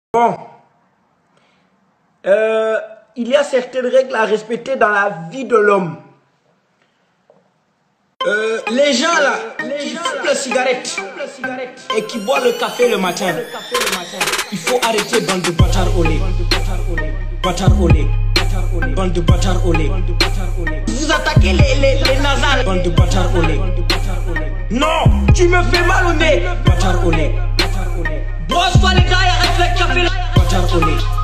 Bon, il y a certaines règles à respecter dans la vie de l'homme. Les gens là, qui fument la cigarette et qui boivent le café le matin, il faut arrêter, bande de bâtards au lait. Bâtards au lait. Bande de bâtards au lait. Vous attaquez les nasales. Bande de bâtards au lait. Non, tu me fais mal au nez. Bâtards au lait. Brosse-toi les gars et arrête le café là. Bâtards au lait.